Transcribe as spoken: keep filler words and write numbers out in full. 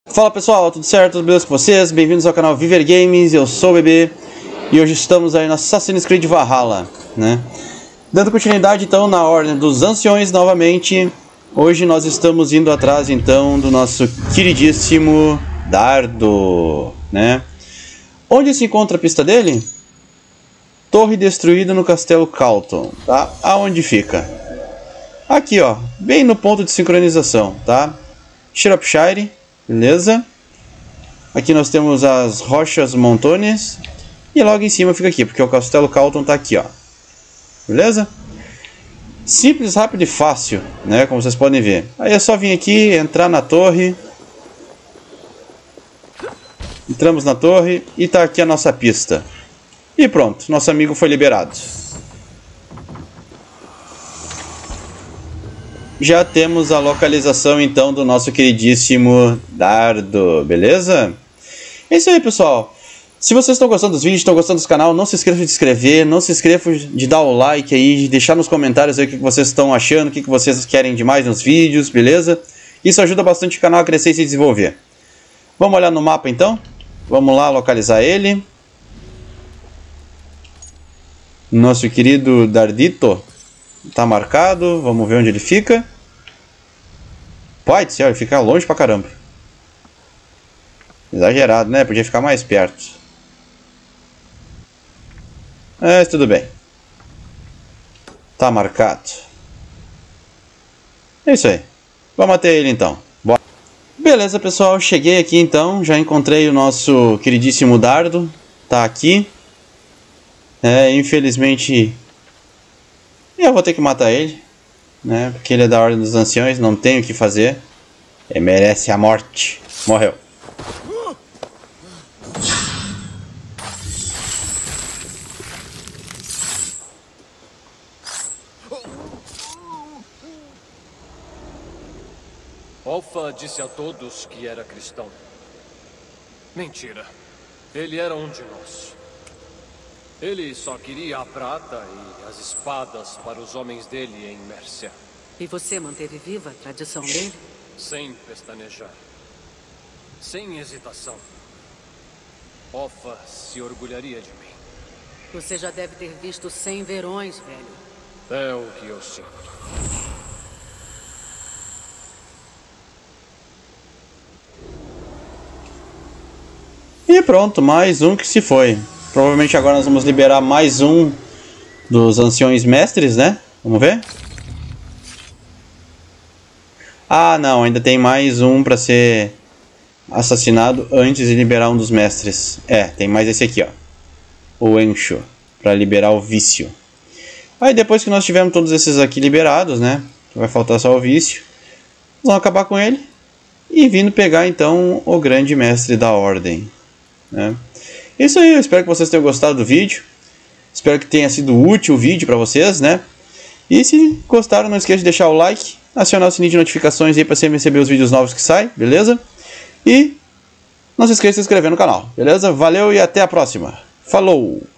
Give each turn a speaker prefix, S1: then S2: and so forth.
S1: Fala pessoal, tudo certo? Tudo beleza com vocês? Bem-vindos ao canal Viver Games, eu sou o Bebê e hoje estamos aí no Assassin's Creed Valhalla, né? Dando continuidade então na Ordem dos Anciões novamente. Hoje nós estamos indo atrás então do nosso queridíssimo Dardo, né? Onde se encontra a pista dele? Torre destruída no Castelo Calton, tá? Aonde fica? Aqui ó, bem no ponto de sincronização, tá? Shropshire. Beleza? Aqui nós temos as Rochas Montones. E logo em cima fica aqui, porque o Castelo Calton está aqui, ó. Beleza? Simples, rápido e fácil, né? Como vocês podem ver. Aí é só vir aqui, entrar na torre. Entramos na torre e tá aqui a nossa pista. E pronto, nosso amigo foi liberado. Já temos a localização então do nosso queridíssimo Dardo, beleza? É isso aí, pessoal. Se vocês estão gostando dos vídeos, estão gostando do canal, não se esqueçam de se inscrever, não se esqueçam de dar o like aí, de deixar nos comentários aí o que vocês estão achando, o que vocês querem de mais nos vídeos, beleza? Isso ajuda bastante o canal a crescer e se desenvolver. Vamos olhar no mapa então? Vamos lá localizar ele. Nosso querido Dardito está marcado, vamos ver onde ele fica. Pai do céu, ele fica longe pra caramba. Exagerado, né? Podia ficar mais perto. Mas tudo bem. Tá marcado. É isso aí. Vamos até ele então. Bora. Beleza, pessoal. Cheguei aqui então. Já encontrei o nosso queridíssimo Dardo. Tá aqui. É, infelizmente eu vou ter que matar ele, né? Porque ele é da Ordem dos Anciões, não tem o que fazer. Ele merece a morte. Morreu.
S2: Offa disse a todos que era cristão. Mentira. Ele era um de nós. Ele só queria a prata e as espadas para os homens dele em Mércia.
S3: E você manteve viva a tradição dele?
S2: Sem pestanejar. Sem hesitação. Offa se orgulharia de mim.
S3: Você já deve ter visto cem verões, velho.
S2: É o que eu sinto.
S1: E pronto, mais um que se foi. Provavelmente agora nós vamos liberar mais um dos anciões mestres, né? Vamos ver? Ah, não, ainda tem mais um para ser assassinado antes de liberar um dos mestres. É, tem mais esse aqui, ó. O Encho, para liberar o vício. Aí depois que nós tivermos todos esses aqui liberados, né? Vai faltar só o vício. Vamos acabar com ele e vindo pegar então o grande mestre da ordem, né? Isso aí, eu espero que vocês tenham gostado do vídeo. Espero que tenha sido útil o vídeo para vocês, né? E se gostaram, não esqueça de deixar o like, acionar o sininho de notificações aí para sempre receber os vídeos novos que saem, beleza? E não se esqueça de se inscrever no canal, beleza? Valeu e até a próxima. Falou!